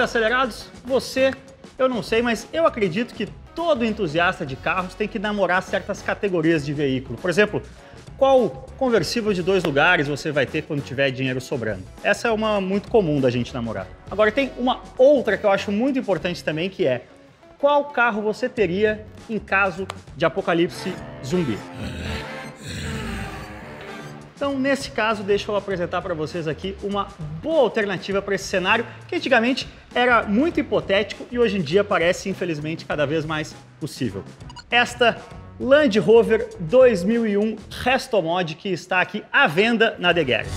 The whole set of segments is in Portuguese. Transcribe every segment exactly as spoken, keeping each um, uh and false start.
acelerados? Você, eu não sei, mas eu acredito que todo entusiasta de carros tem que namorar certas categorias de veículo. Por exemplo, qual conversível de dois lugares você vai ter quando tiver dinheiro sobrando? Essa é uma muito comum da gente namorar. Agora tem uma outra que eu acho muito importante também, que é qual carro você teria em caso de apocalipse zumbi? Então, nesse caso, deixa eu apresentar para vocês aqui uma boa alternativa para esse cenário, que antigamente era muito hipotético e hoje em dia parece, infelizmente, cada vez mais possível. Esta Land Rover dois mil e um Resto Mod, que está aqui à venda na The Garage.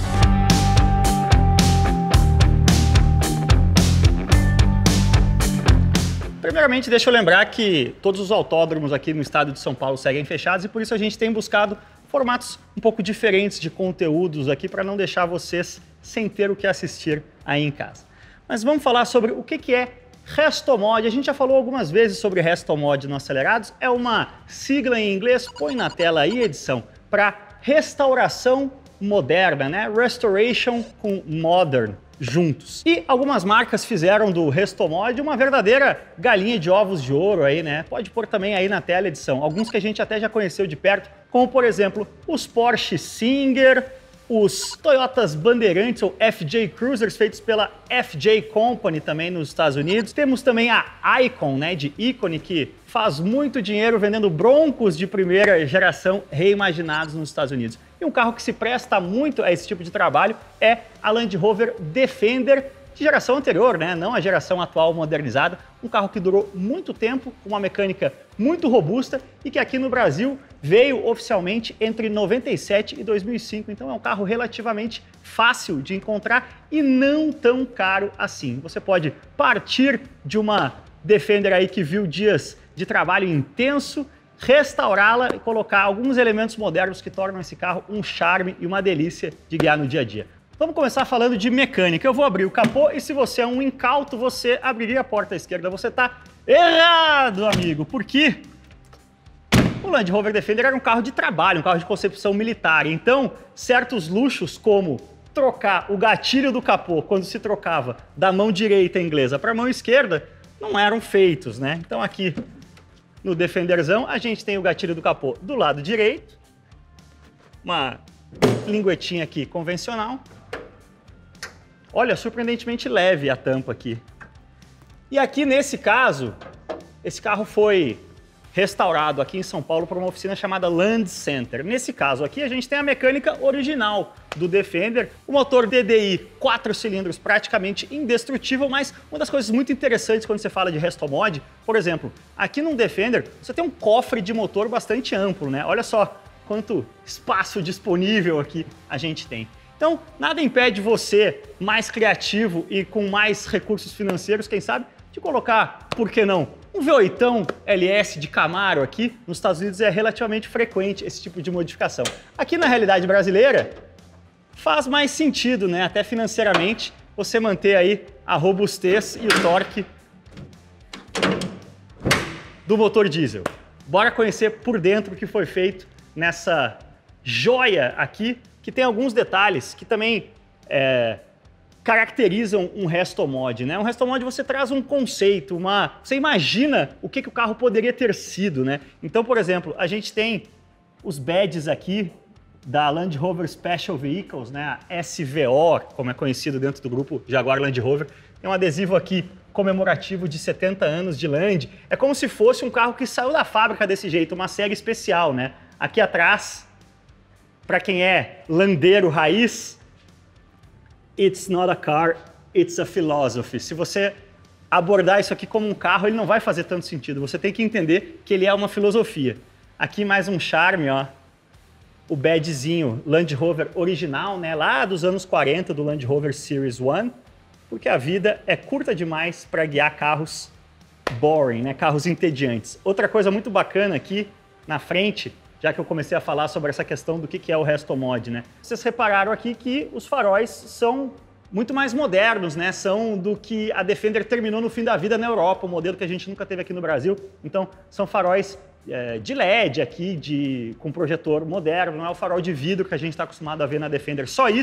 Primeiramente, deixa eu lembrar que todos os autódromos aqui no estado de São Paulo seguem fechados e por isso a gente tem buscado formatos um pouco diferentes de conteúdos aqui para não deixar vocês sem ter o que assistir aí em casa. Mas vamos falar sobre o que é Resto Mod. A gente já falou algumas vezes sobre Resto Mod no Acelerados. É uma sigla em inglês, põe na tela aí, edição, para restauração moderna, né? Restoration com modern juntos. E algumas marcas fizeram do Resto Mod uma verdadeira galinha de ovos de ouro aí, né? Pode pôr também aí na tela, edição. Alguns que a gente até já conheceu de perto, como por exemplo, os Porsche Singer, os Toyotas Bandeirantes ou F J Cruisers feitos pela F J Company também nos Estados Unidos. Temos também a Icon, né, de ícone, que faz muito dinheiro vendendo Broncos de primeira geração reimaginados nos Estados Unidos. E um carro que se presta muito a esse tipo de trabalho é a Land Rover Defender de geração anterior, né? Não a geração atual modernizada. Um carro que durou muito tempo, com uma mecânica muito robusta e que aqui no Brasil veio oficialmente entre noventa e sete e dois mil e cinco. Então é um carro relativamente fácil de encontrar e não tão caro assim. Você pode partir de uma Defender aí que viu dias de trabalho intenso, restaurá-la e colocar alguns elementos modernos que tornam esse carro um charme e uma delícia de guiar no dia a dia. Vamos começar falando de mecânica. Eu vou abrir o capô e se você é um incauto, você abriria a porta esquerda. Você está errado, amigo, porque o Land Rover Defender era um carro de trabalho, um carro de concepção militar. Então, certos luxos como trocar o gatilho do capô quando se trocava da mão direita inglesa para a mão esquerda não eram feitos, né? Então aqui no Defenderzão a gente tem o gatilho do capô do lado direito, uma linguetinha aqui convencional. Olha, surpreendentemente leve a tampa aqui. E aqui nesse caso, esse carro foi restaurado aqui em São Paulo por uma oficina chamada Land Center. Nesse caso aqui a gente tem a mecânica original do Defender, o motor D D I quatro cilindros praticamente indestrutível, mas uma das coisas muito interessantes quando você fala de Resto Mod, por exemplo, aqui no Defender você tem um cofre de motor bastante amplo, né? Olha só quanto espaço disponível aqui a gente tem. Então, nada impede você, mais criativo e com mais recursos financeiros, quem sabe, de colocar, por que não, um V oito L S de Camaro aqui. Nos Estados Unidos é relativamente frequente esse tipo de modificação. Aqui na realidade brasileira, faz mais sentido, né? Até financeiramente, você manter aí a robustez e o torque do motor diesel. Bora conhecer por dentro o que foi feito nessa joia aqui, que tem alguns detalhes que também é, caracterizam um Resto Mod, né? Um Resto Mod você traz um conceito, uma... você imagina o que, que o carro poderia ter sido, né? Então, por exemplo, a gente tem os badges aqui da Land Rover Special Vehicles, né? A S V O, como é conhecido dentro do grupo Jaguar Land Rover. Tem um adesivo aqui comemorativo de setenta anos de Land. É como se fosse um carro que saiu da fábrica desse jeito, uma série especial, né? Aqui atrás, para quem é landeiro raiz, it's not a car, it's a philosophy. Se você abordar isso aqui como um carro, ele não vai fazer tanto sentido. Você tem que entender que ele é uma filosofia. Aqui mais um charme, ó. O badgezinho Land Rover original, né? Lá dos anos quarenta, do Land Rover Series um, porque a vida é curta demais para guiar carros boring, né? Carros entediantes. Outra coisa muito bacana aqui na frente, já que eu comecei a falar sobre essa questão do que é o Resto Mod, né? Vocês repararam aqui que os faróis são muito mais modernos, né? São do que a Defender terminou no fim da vida na Europa, um modelo que a gente nunca teve aqui no Brasil. Então, são faróis é, de L E D aqui, de, com projetor moderno, não é o farol de vidro que a gente está acostumado a ver na Defender. Só isso.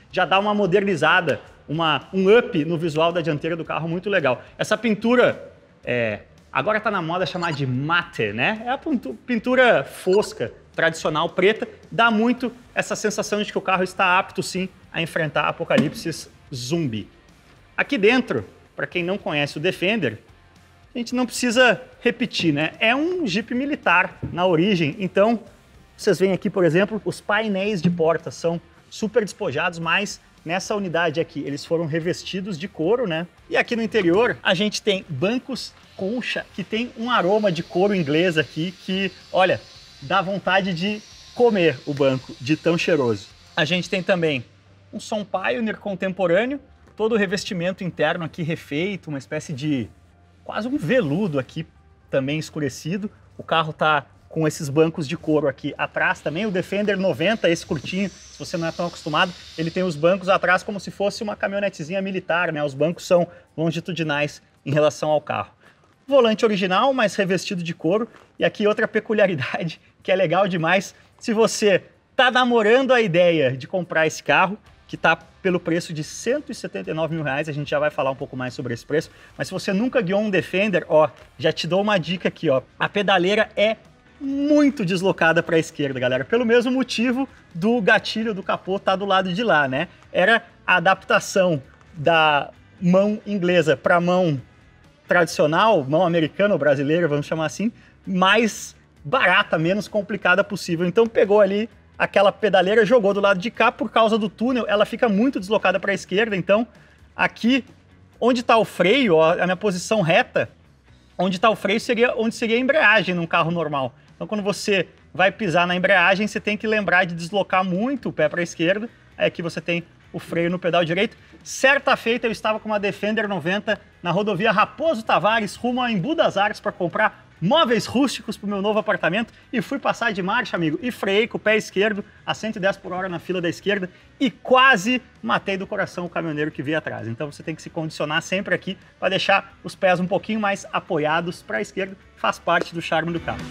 já dá uma modernizada, uma, um up no visual da dianteira do carro muito legal. Essa pintura, é, agora está na moda chamar de mate, né? É a pintura fosca, tradicional, preta, dá muito essa sensação de que o carro está apto sim a enfrentar apocalipses zumbi. Aqui dentro, para quem não conhece o Defender, a gente não precisa repetir, né? É um Jeep militar na origem, então vocês veem aqui, por exemplo, os painéis de porta são super despojados, mas nessa unidade aqui eles foram revestidos de couro, né? E aqui no interior a gente tem bancos concha que tem um aroma de couro inglês aqui que, olha, dá vontade de comer o banco de tão cheiroso. A gente tem também um som Pioneer contemporâneo, todo o revestimento interno aqui refeito, uma espécie de quase um veludo aqui também escurecido. O carro tá com esses bancos de couro aqui atrás também. O Defender noventa, esse curtinho, se você não é tão acostumado, ele tem os bancos atrás como se fosse uma caminhonetezinha militar, né? Os bancos são longitudinais em relação ao carro. Volante original, mas revestido de couro. E aqui outra peculiaridade que é legal demais. Se você tá namorando a ideia de comprar esse carro, que está pelo preço de cento e setenta e nove mil reais, a gente já vai falar um pouco mais sobre esse preço, mas se você nunca guiou um Defender, ó, já te dou uma dica aqui, ó, a pedaleira é muito deslocada para a esquerda, galera, pelo mesmo motivo do gatilho do capô tá do lado de lá, né? Era a adaptação da mão inglesa para a mão tradicional, mão americana ou brasileira, vamos chamar assim, mais barata, menos complicada possível. Então pegou ali aquela pedaleira, jogou do lado de cá, por causa do túnel, ela fica muito deslocada para a esquerda, então aqui, onde está o freio, ó, a minha posição reta, onde está o freio seria onde seria a embreagem num carro normal. Então quando você vai pisar na embreagem, você tem que lembrar de deslocar muito o pé para a esquerda, aí aqui você tem o freio no pedal direito. Certa feita eu estava com uma Defender noventa na rodovia Raposo Tavares, rumo a Embu das Artes para comprar móveis rústicos para o meu novo apartamento e fui passar de marcha, amigo, e freiei com o pé esquerdo a cento e dez por hora na fila da esquerda e quase matei do coração o caminhoneiro que veio atrás. Então você tem que se condicionar sempre aqui para deixar os pés um pouquinho mais apoiados para a esquerda, faz parte do charme do carro.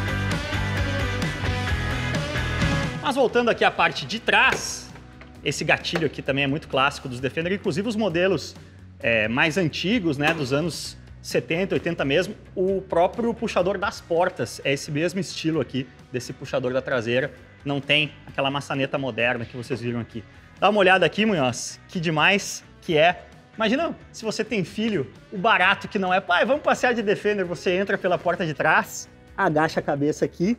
Mas voltando aqui à parte de trás, esse gatilho aqui também é muito clássico dos Defender, inclusive os modelos é, mais antigos, né, dos anos setenta, oitenta mesmo, o próprio puxador das portas é esse mesmo estilo aqui, desse puxador da traseira, não tem aquela maçaneta moderna que vocês viram aqui. Dá uma olhada aqui, Munhoz, que demais que é. Imagina se você tem filho, o barato que não é, pai, vamos passear de Defender, você entra pela porta de trás, agacha a cabeça aqui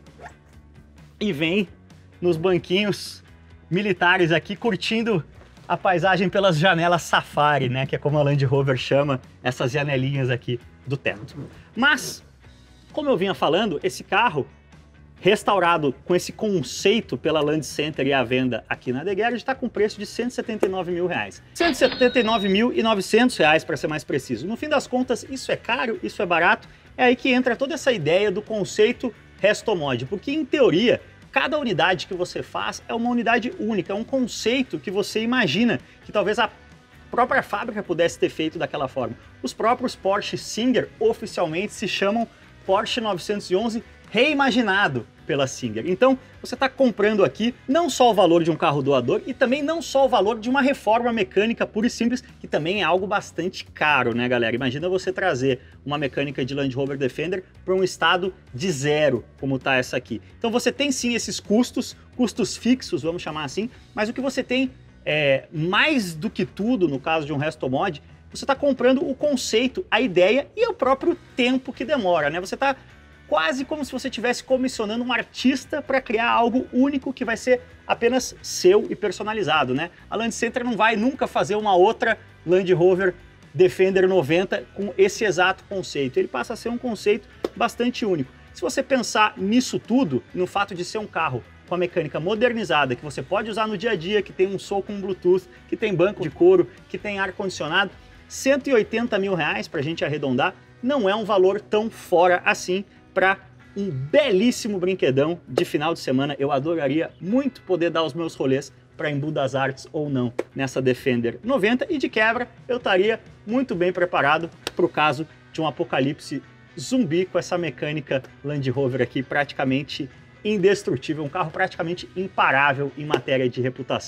e vem nos banquinhos militares aqui, curtindo a paisagem pelas janelas safari, né? Que é como a Land Rover chama essas janelinhas aqui do teto. Mas, como eu vinha falando, esse carro restaurado com esse conceito pela Land Center e à venda aqui na The Garage está com preço de cento e setenta e nove mil reais. cento e setenta e nove mil e novecentos reais para ser mais preciso. No fim das contas, isso é caro, isso é barato. É aí que entra toda essa ideia do conceito Restomod, porque em teoria cada unidade que você faz é uma unidade única, é um conceito que você imagina que talvez a própria fábrica pudesse ter feito daquela forma. Os próprios Porsche Singer oficialmente se chamam Porsche novecentos e onze reimaginado pela Singer. Então, você está comprando aqui não só o valor de um carro doador e também não só o valor de uma reforma mecânica pura e simples, que também é algo bastante caro, né, galera? Imagina você trazer uma mecânica de Land Rover Defender para um estado de zero, como está essa aqui. Então você tem sim esses custos, custos fixos, vamos chamar assim, mas o que você tem é, mais do que tudo, no caso de um Restomod, você está comprando o conceito, a ideia e o próprio tempo que demora, né? Você está quase como se você estivesse comissionando um artista para criar algo único que vai ser apenas seu e personalizado, né? A Land Center não vai nunca fazer uma outra Land Rover Defender noventa com esse exato conceito. Ele passa a ser um conceito bastante único. Se você pensar nisso tudo, no fato de ser um carro com a mecânica modernizada, que você pode usar no dia a dia, que tem um som com Bluetooth, que tem banco de couro, que tem ar-condicionado, cento e oitenta mil reais, para a gente arredondar, não é um valor tão fora assim para um belíssimo brinquedão de final de semana. Eu adoraria muito poder dar os meus rolês para Embu das Artes ou não nessa Defender noventa e de quebra eu estaria muito bem preparado para o caso de um apocalipse zumbi com essa mecânica Land Rover aqui praticamente indestrutível, um carro praticamente imparável em matéria de reputação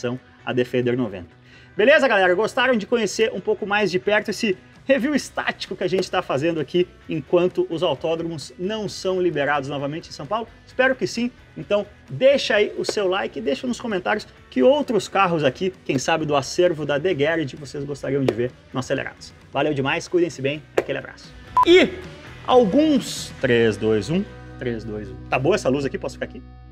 a Defender noventa. Beleza, galera? Gostaram de conhecer um pouco mais de perto esse review estático que a gente está fazendo aqui enquanto os autódromos não são liberados novamente em São Paulo? Espero que sim. Então deixa aí o seu like e deixa nos comentários que outros carros aqui, quem sabe do acervo da The Garage, vocês gostariam de ver no Acelerados. Valeu demais, cuidem-se bem, aquele abraço. E alguns... três, dois, um, três, dois, um. Tá boa essa luz aqui? Posso ficar aqui?